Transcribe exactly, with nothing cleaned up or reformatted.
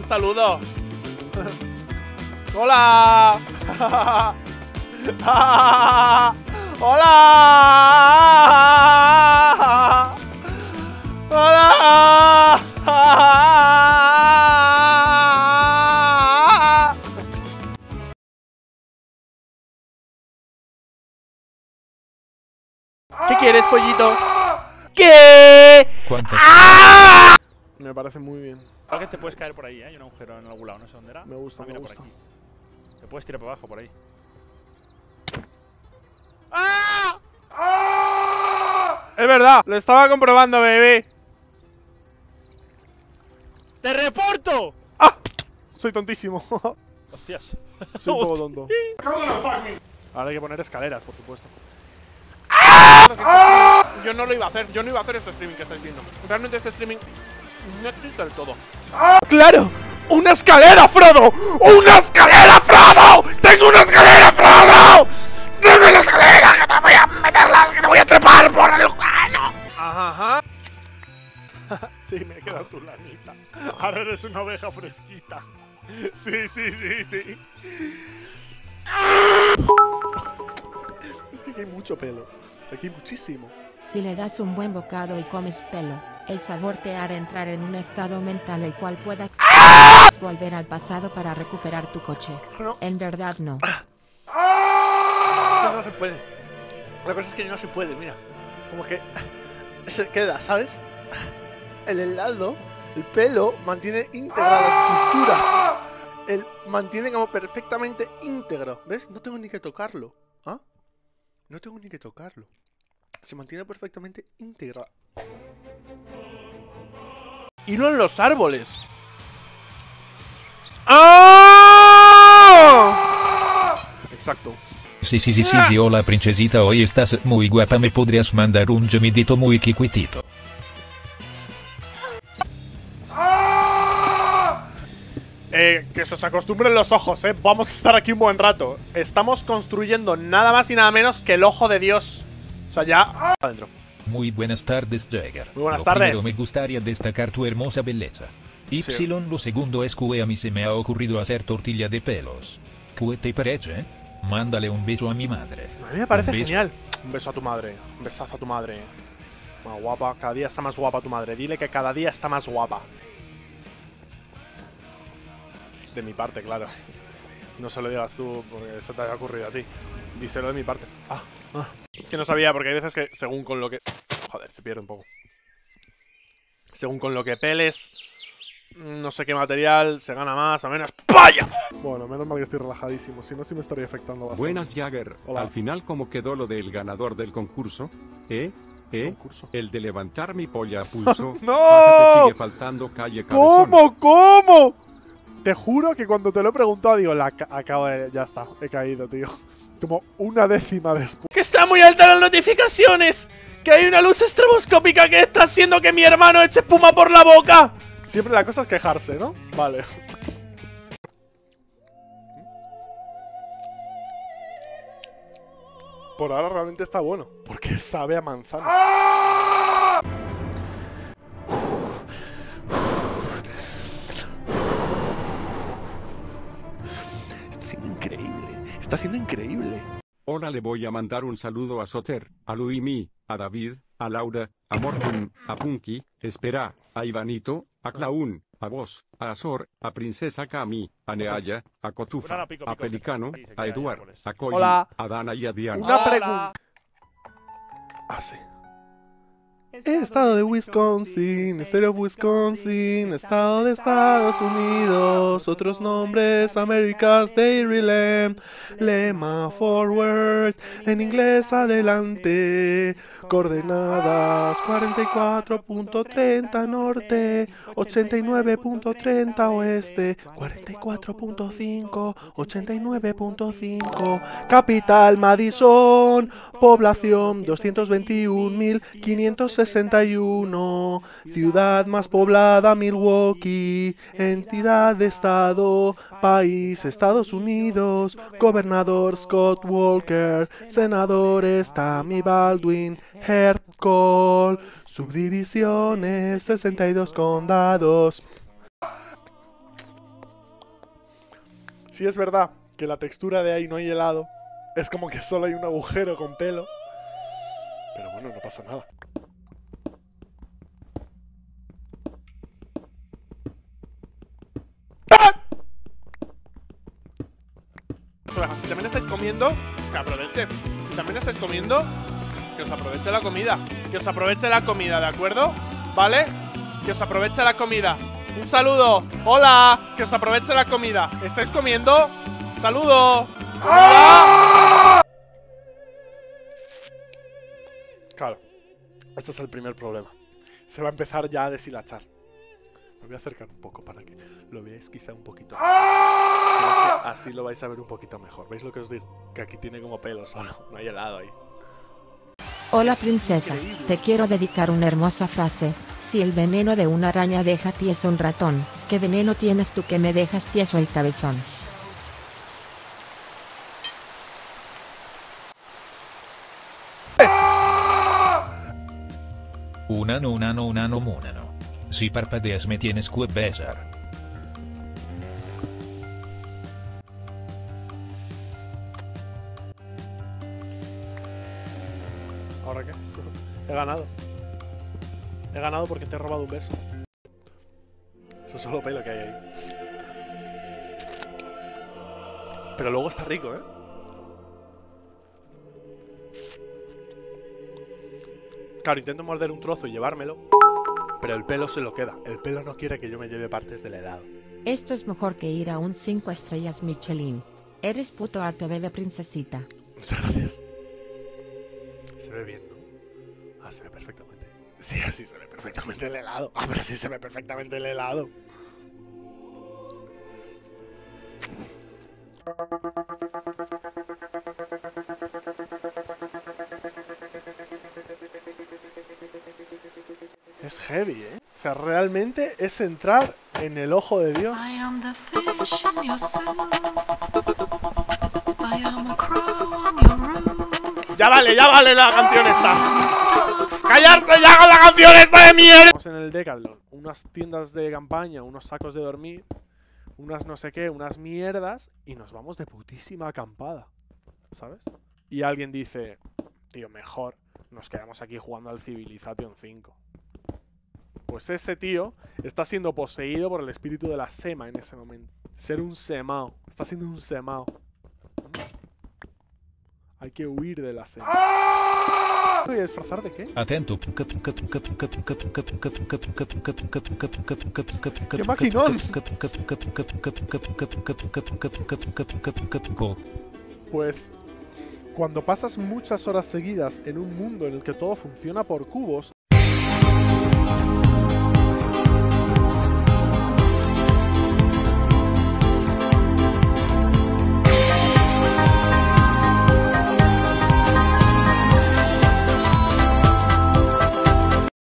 un saludo. ¡Hola! ¡Hola! ¡Hola! ¿Qué quieres, pollito? ¿Qué? ¡Ah! Me parece muy bien. Creo que te puedes caer por ahí, ¿eh? Hay un agujero en algún lado, no sé dónde era. Me gusta, ah, me mira, gusta. por aquí. Te puedes tirar para abajo por ahí. ¡Ah! ¡Ah! Es verdad, lo estaba comprobando, bebé. ¡Te reporto! ¡Ah! Soy tontísimo. Hostias. Soy un poco tonto. Ahora hay que poner escaleras, por supuesto. ¡Ah! Yo no lo iba a hacer, yo no iba a hacer este streaming que estáis viendo. Realmente este streaming no existe del todo. ¡Ah! ¡Claro! ¡Una escalera, Frodo! ¡Una escalera, Frodo! ¡Tengo una escalera, Frodo! ¡Dame la escalera! ¡Que te voy a meterla! ¡Que te voy a trepar por el cano! Ajá, ajá. Sí, me he quedado tu lanita. Ahora eres una oveja fresquita. Sí, sí, sí, sí. Es que aquí hay mucho pelo. Aquí hay muchísimo. Si le das un buen bocado y comes pelo, el sabor te hará entrar en un estado mental el cual puedas ¡ah! volver al pasado para recuperar tu coche. No. En verdad no. ¡Ah! No se puede. La cosa es que no se puede, mira. Como que se queda, ¿sabes? El helado, el pelo, mantiene íntegra la estructura. Él mantiene como perfectamente íntegro. ¿Ves? No tengo ni que tocarlo. ¿Ah? No tengo ni que tocarlo. Se mantiene perfectamente íntegra. Y no en los árboles. ¡Ah! Exacto. Sí, sí, sí, sí, sí, hola princesita, hoy estás muy guapa, me podrías mandar un gemidito muy quiquitito. Eh, que se os acostumbren los ojos, eh. Vamos a estar aquí un buen rato. Estamos construyendo nada más y nada menos que el ojo de Dios. O sea, ya adentro. Muy buenas tardes, Jagger. Muy buenas lo tardes. Primero me gustaría destacar tu hermosa belleza. Y, Sí. lo segundo es que a mí se me ha ocurrido hacer tortilla de pelos. ¿Qué te parece? Mándale un beso a mi madre. A mí me parece Un beso. genial. Un beso a tu madre. Un besazo a tu madre. Más guapa. Cada día está más guapa tu madre. Dile que cada día está más guapa. De mi parte, claro. No se lo digas tú porque se te haya ocurrido a ti. Díselo de mi parte. Ah, ah. Es que no sabía porque hay veces que según con lo que... Joder, se pierde un poco. Según con lo que peles, no sé qué material, se gana más o menos. ¡Vaya! Bueno, menos mal que estoy relajadísimo. Si no, sí me estaría afectando bastante. Buenas, Jagger. Hola. Al final, ¿cómo quedó lo del ganador del concurso? ¿Eh? ¿Eh? ¿Concurso? El de levantar mi polla a pulso. ¡No! Baja, te sigue faltando calle cabezón. ¿Cómo? ¿Cómo? Te juro que cuando te lo he preguntado, digo, la acabo de... Ya está, he caído, tío. Como una décima después. ¡Que está muy alta las notificaciones! ¡Que hay una luz estroboscópica que está haciendo que mi hermano eche espuma por la boca! Siempre la cosa es quejarse, ¿no? Vale. Por ahora realmente está bueno. Porque sabe a manzana. ¡Ah! Está siendo increíble. Está siendo increíble. Ahora le voy a mandar un saludo a Soter, a Luimi, a David, a Laura, a Morgan, a Punky, Espera, a Ivanito, a Clown, a vos, a Azor, a Princesa Cami, a Neaya, a Cotufa, No, no, pico, a pico, Pelicano, ahí se a queda, Eduard, árboles. a Koji, Hola. a Dana y a Diana. Una Hola. pregunta. Ah, sí. Estado de Wisconsin, State of Wisconsin, Estado de Estados Unidos, otros nombres, America's Dairyland, lema forward, en inglés adelante, coordenadas cuarenta y cuatro punto treinta norte, ochenta y nueve punto treinta oeste, cuarenta y cuatro punto cinco, ochenta y nueve punto cinco, capital Madison, población doscientos veintiún mil quinientos sesenta y uno, ciudad más poblada Milwaukee, entidad de estado, país Estados Unidos, gobernador Scott Walker, senadores Tammy Baldwin, Herb Kohl, subdivisiones sesenta y dos condados. Si es verdad que la textura de ahí no hay helado, es como que solo hay un agujero con pelo. Pero bueno, no pasa nada. Si también estáis comiendo, que aproveche. Si también estáis comiendo, que os aproveche la comida. Que os aproveche la comida, ¿de acuerdo? ¿Vale? Que os aproveche la comida. Un saludo. Hola. Que os aproveche la comida. ¿Estáis comiendo? Saludo. ¡Ah! Claro. Este es el primer problema. Se va a empezar ya a deshilachar. Me voy a acercar un poco para que lo veáis quizá un poquito. Creo que así lo vais a ver un poquito mejor. ¿Veis lo que os digo? Que aquí tiene como pelo solo. No hay helado ahí. Hola princesa, te quiero dedicar una hermosa frase. Si el veneno de una araña deja tieso un ratón, ¿qué veneno tienes tú que me dejas tieso el cabezón? Unano, unano, unano, munano. Si parpadeas me tienes que besar. ¿Ahora qué? He ganado. He ganado porque te he robado un beso. Eso es solo pelo que hay ahí. Pero luego está rico, ¿eh? Claro, intento morder un trozo y llevármelo, pero el pelo se lo queda. El pelo no quiere que yo me lleve partes del helado. Esto es mejor que ir a un cinco estrellas Michelin. Eres puto arte, bebé princesita. Muchas gracias. Se ve bien, ¿no? Ah, se ve perfectamente. Sí, así se ve perfectamente el helado. Ah, pero sí se ve perfectamente el helado. Es heavy, ¿eh? O sea, realmente es entrar en el ojo de Dios. Ya vale, ya vale la canción esta. ¡Callarse ya con la canción esta de mierda! Estamos en el Decathlon. Unas tiendas de campaña, unos sacos de dormir, unas no sé qué, unas mierdas, y nos vamos de putísima acampada, ¿sabes? Y alguien dice, tío, mejor nos quedamos aquí jugando al Civilization cinco. Pues ese tío está siendo poseído por el espíritu de la Sema en ese momento. Ser un semao. Está siendo un semao. Hay que huir de la Sema. ¿Me voy a disfrazar de qué? Atento. ¡Qué maquinón! Pues cuando pasas muchas horas seguidas en un mundo en el que todo funciona por cubos,